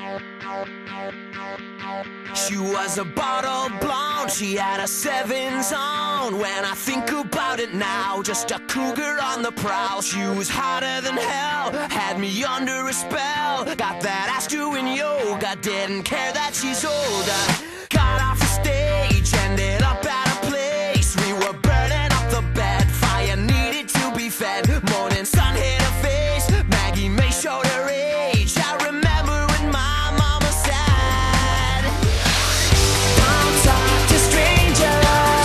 She was a bottle blonde, she had a 7 zone. When I think about it now, just a cougar on the prowl. She was hotter than hell, had me under a spell. Got that ass doing yoga, didn't care that she's older. Got off the stage, ended up at a place. We were burning up the bed, fire needed to be fed. Morning sun hit her face, Maggie May showed her age. I remember when my mama said, don't talk to strangers,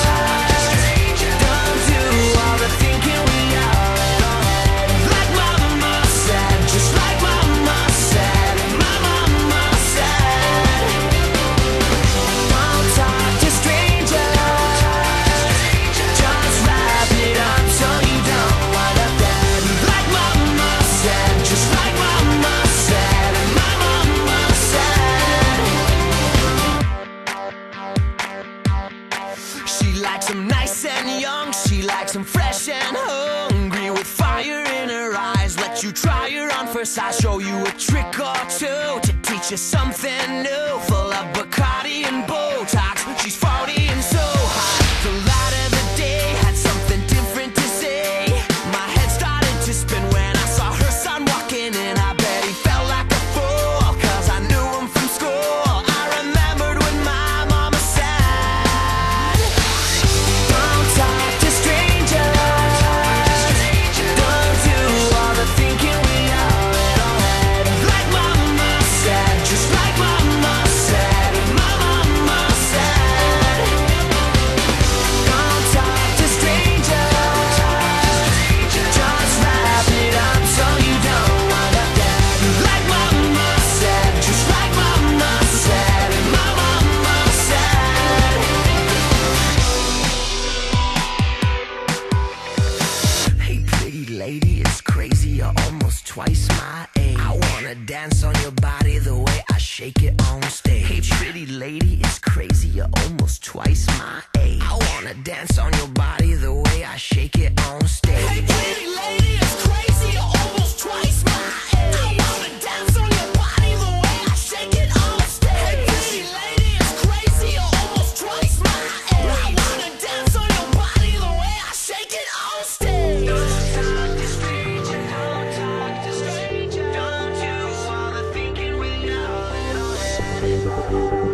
don't do all the thinking we all in our head. Like mama said, just like mama said, my mama said, don't talk to strangers, just wrap it up so you don't wind up dead. Like mama said, just like mama said, and my mama said. She likes them nice and young, she likes them fresh and hungry, with fire in her eyes. Let you try her on first sight, show you a trick or two to teach you something new. Full of Bacardi and botox, she's 40 and so hot. The light of the day had something different to say. My head started to spin when I saw her son walking in. I bet he felt like a fool, cause I knew him from school. I remembered when my mama said, don't talk to strangers, don't do all the thinking we all in our head. Like mama said, just like mama said, and my mama said, don't talk to strangers, just wrap it up so you don't wind up dead. Like mama said, just like mama said, and my mama said. Hey pretty lady, it's crazy, you're almost twice my age. I wanna dance on your body the way I shake it on stage. Hey pretty lady, it's crazy, you're almost twice my age. I wanna dance on your body the way I shake it on stage. Hey pretty lady, it's crazy, you're almost twice my age. I wanna dance on your body the way I shake it on stage. Hey pretty lady, it's crazy, you're almost twice my age. I wanna dance on your body the way I shake it on stage. Don't talk to strangers, don't talk to strangers, don't do all the thinking we all in our head.